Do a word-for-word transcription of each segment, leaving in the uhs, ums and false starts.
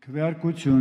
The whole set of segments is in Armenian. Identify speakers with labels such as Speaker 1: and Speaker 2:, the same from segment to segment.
Speaker 1: Քվեարկություն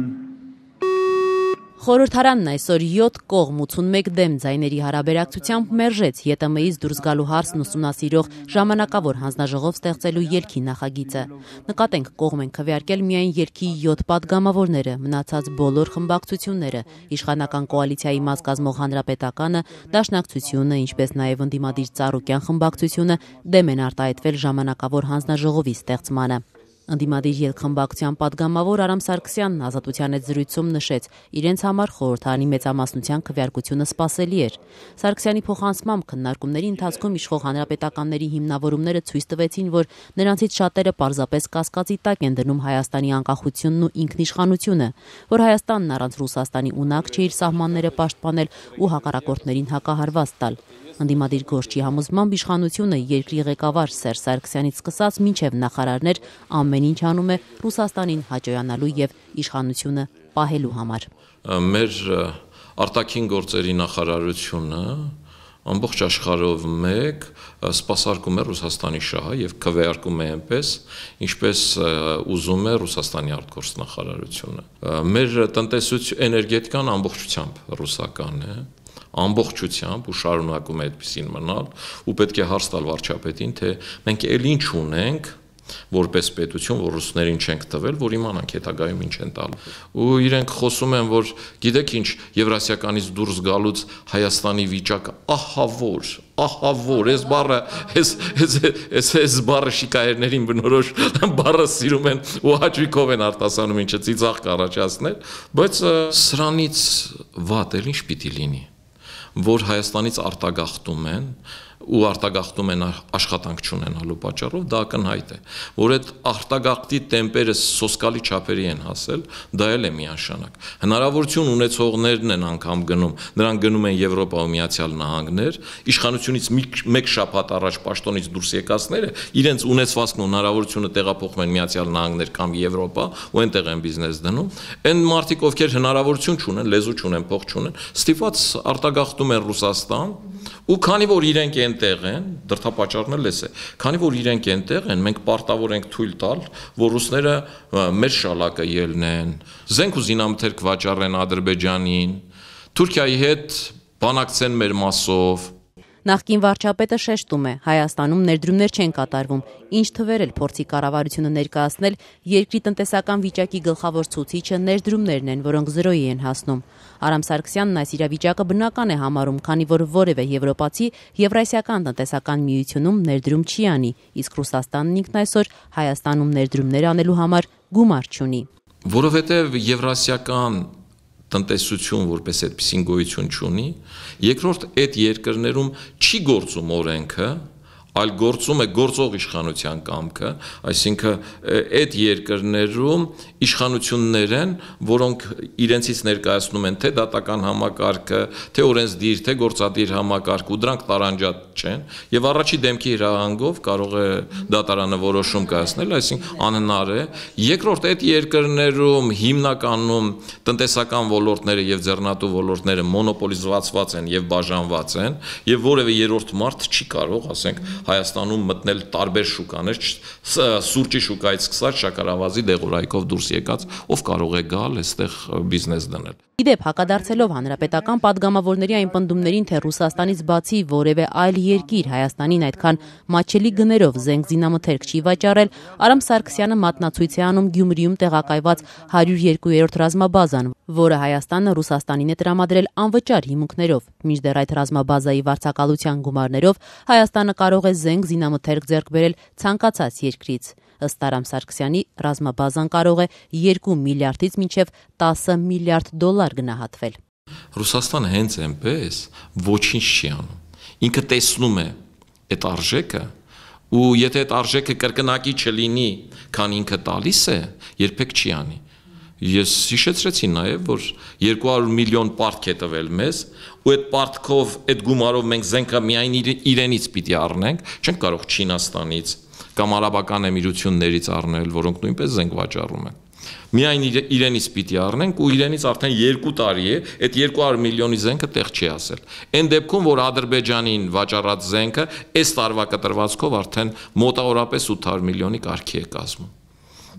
Speaker 2: Խորհրդարանն այսօր յոթ կողմ ութսունմեկ դեմ ձայների հարաբերակցությամբ մերժեց ԵՏՄ-ից դուրս գալու հարցն ուսումնասիրող ժամանակավոր հանձնաժողով ստեղծելու ելքի նախագիծը։ Նկատենք, կողմ են քվեարկել միայն ելքի յոթ պատգամավորները, մնացած բոլոր խմբակցությունները, իշխանական կոալիցիայի մաս կազմող Հանրապետականը, Դաշնակցությունը, ինչպես նաև ընդդիմադիր Ծառուկյան խմբակցությունը դեմ են արտահայտվել ժամանակավոր հանձնաժողովի ստեղծմանը։ Ընդդիմադիր ելքխմբակցության պատգամավոր Արամ Սարգսյանն Ազատության հետ զրույցում նշեց, իրենց համար խորհրդարանի մեծամասնության քվեարկությունը սպասելի էր։ Սարգսյանի փոխանցմամբ քննարկումների ընթացքում իշխող հանրապետականների հիմնավորումները ցույց տվեցին, որ նրանցից շատերը պարզապես կասկածի տակ են դնում Հայաստանի անկախությունն ու ինքնիշխանությունը, որ Հայաստանն առանց Ռուսաստանի ունակ չէ իր սահմանները պաշտպանել ու հակառակորդներին հակահարված տալ։ Ընդդիմադիր գործչի համոզմամբ իշխանությունը երկրի ղեկավար Սերժ Սարգսյանից սկսած մինչև նախարարներ ամեն ինչ անում է Ռուսաստանին հաճոյանալու եւ իշխանությունը պահելու համար։
Speaker 3: Մեր արտաքին գործերի նախարարությունը ամբողջ աշխարհով մեկ սպասարկում է Ռուսաստանի շահը եւ քվեարկում է այնպես, ինչպես ուզում է Ռուսաստանի արտգործնախարարությունը։ Մեր տնտեսություն էներգետիկան ամբողջությամբ ռուսական է, ամբողջությամբ ու շարունակում է այդպեսին մնալ, ու պետք է հարց տալ վարչապետին, թե մենք էլ ինչ ունենք որպես պետություն, որ ռուսներին չենք տվել, որ իմանանք հետագայում ինչ են տալ։ Ու իրենք խոսում են, որ գիտեք ինչ, Եվրասիականից դուրս գալուց Հայաստանի վիճակը ահավոր, ահավոր, այս բառը, այս այս այս բառը շիկայերներին բնորոշ բառը սիրում են ու հաճույքով են արտասանում, ինչը ծիծաղ կառաջացնել, բայց սրանից վատ էլ ինչ պիտի լինի, որ Հայաստանից արտագաղթում են ու արտագաղթում են աշխատանք չունենալու պատճառով, դա ակնհայտ է, որ այդ արտագաղթի տեմպերը սոսկալի չափերի են հասել, դա էլ է միանշանակ։ Հնարավորություն ունեցողներն են անգամ գնում, նրանք գնում են Եվրոպա ու Միացյալ Նահանգներ, իշխանությունից մեկ շաբաթ առաջ պաշտոնից դուրս եկածները իրենց ունեցվածքն ու հնարավորությունը տեղափոխում են Միացյալ Նահանգներ կամ Եվրոպա ու այնտեղ են բիզնես դնում։ Այն մարդիկ, ովքեր հնարավորություն չունեն, լեզու չունեն, փող չունեն, ստիպված արտագաղթում են Ռուսաստան, ու քանի որ իրենք այնտեղ են, դրդապատճառն էլ էս է, քանի որ իրենք այնտեղ են, մենք պարտավոր ենք թույլ տալ, որ ռուսները մեր շալակը ելնեն, զենք ու զինամթերք վաճառեն Ադրբեջանին, Թուրքիայի հետ բանակցեն մեր մասով։
Speaker 2: Նախկին վարչապետը շեշտում է, Հայաստանում ներդրումներ չեն կատարվում, ինչ թվեր էլ փորձի կառավարությունը ներկայացնել, երկրի տնտեսական վիճակի գլխավոր ցուցիչը ներդրումներն են, որոնք զրոյի են հասնում։ Արամ Սարգսյանն այս իրավիճակը բնական է համարում, քանի որ որևէ եվրոպացի Եվրասիական տնտեսական միությունում ներդրում չի անի, իսկ Ռուսաստանն ինքն այսօր Հայաստանում ներդրումներ անելու համար գումար չունի։
Speaker 3: Որովհետև Եվրասիական տնտեսություն որպես այդպիսին գոյություն չունի, երկրորդ այդ երկրներում չի գործում օրենքը, այլ գործում է գործող իշխանության կամքը, այսինքն այդ երկրներում իշխանություններ են, որոնք իրենցից ներկայացնում են թե դատական համակարգը, թե օրենսդիր, թե գործադիր համակարգ, ու դրանք տարանջատ չեն, եւ առաջի դեմքի հրահանգով կարող է դատարանը որոշում կայացնել, այսինքն անհնար է։ Երկրորդ, այդ երկրներում հիմնականում տնտեսական ոլորտները եւ ձեռնատու ոլորտները մոնոպոլիզացված են եւ բաժանված են, եւ որևէ երրորդ մարդ չի կարող, ասենք, Հայաստանում մտնել տարբեր շուկաներ, սուրճի շուկայից սկսած շաքարավազի դեղորայքով դուրս եկած, ով կարող է գալ այստեղ բիզնես դնել։
Speaker 2: Իդեպ հակադարձելով հանրապետական պատգամավորների այն պնդումներին, թե Ռուսաստանից բացի որևէ այլ երկիր Հայաստանին այդքան մատչելի գներով զենք զինամթերք չի վաճառել, Արամ Սարգսյանը մատնացույց է անում Գյումրիում տեղակայված հարյուր երկու ռազմաբազան, որը Հայաստանը Ռուսաստանին է տրամադրել անվճար հիմունքներով։ Մինչդեռ այդ ռազմաբազայի վարձակալության գումարներով Հայաստանը կարող է զենք զինամթերք ձեռք բերել ցանկացած երկրից։ Ըստ Արամ Սարգսյանի, ռազմաբազան կարող է երկու միլիարդից մինչև տասը միլիարդ դոլար գնահատվել։
Speaker 3: Ռուսաստանը հենց այնպես ոչինչ չի անում։ Ինքը տեսնում է այդ արժեքը, ու եթե այդ արժեքը կրկնակի չլինի, քան ինքը տալիս է, երբեք չի անի։ Ես հիշեցրեցի նաև, որ երկու հարյուր միլիոն պարտք է տվել մեզ, ու այդ պարտքով, այդ գումարով մենք զենքը միայն իրենից պիտի առնենք, չենք կարող Չինաստանից կամ արաբական էմիրություններից առնել, որոնք նույնպես զենք վաճառում են։ Միայն իրենից պիտի առնենք, ու իրենից արդեն երկու տարի է, այդ երկու հարյուր միլիոնի զենքը տեղ չի ասել։ Այն դեպքում, որ Ադրբեջանին վաճառած զենքը այս տարվա կտրվածքով արդեն մոտավորապես ութ հարյուր միլիոնի կարգի է կազմում։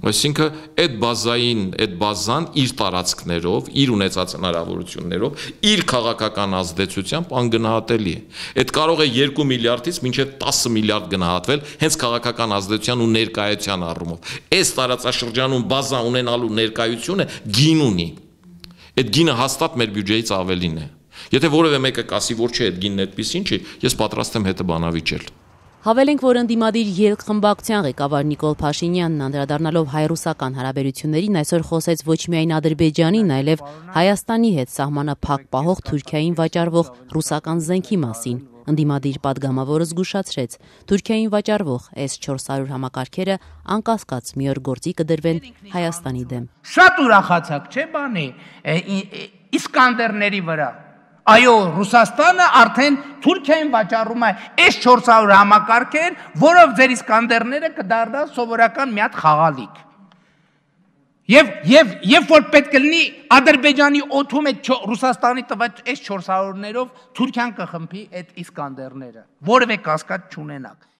Speaker 3: Այսինքն այդ բազային, այդ բազան իր տարածքներով, իր ունեցած հնարավորություններով, իր քաղաքական ազդեցությամբ անգնահատելի է։ Այդ կարող է երկու միլիարդից մինչև տասը միլիարդ գնահատվել հենց քաղաքական ազդեցության ու ներկայության առումով։ Այս տարածաշրջանում բազա ունենալու ներկայությունը գին ունի։ Այդ գինը հաստատ մեր բյուջեից ավելին է։ Եթե որևէ մեկը կասի, որ չէ, այդ գինն այդպեսին չի, ես պատրաստ եմ հետը բանավիճել։
Speaker 2: Հավելենք, որ ընդդիմադիր երկխմբակցության ղեկավար Նիկոլ Փաշինյանն անդրադառնալով հայ-ռուսական հարաբերություններին այսօր խոսեց ոչ միայն Ադրբեջանի, այլև Հայաստանի հետ սահմանը փակ պահող Թուրքիային վաճառվող ռուսական զենքի մասին։ Ընդդիմադիր падգամավորը զգուշացրեց, Թուրքիային վաճառվող էս չորս հարյուր համակարգերը անկասկած մի օր գործի կդրվեն Հայաստանի դեմ։
Speaker 1: Շատ ուրախացակ, չէ՞ բանի, Իսկանդերների վրա։ Այո, Ռուսաստանը արդեն Թուրքիային վաճառում է էս չորս հարյուր համակարգեր, որով ձեր Իսկանդերները կդառնա սովորական մի հատ խաղալիք։ Եվ եւ երբ որ պետք է լինի Ադրբեջանի օդում այդ Ռուսաստանի տված էս չորս հարյուրներով Թուրքիան կխմբի այդ Իսկանդերները, որևէ կասկած չունենաք։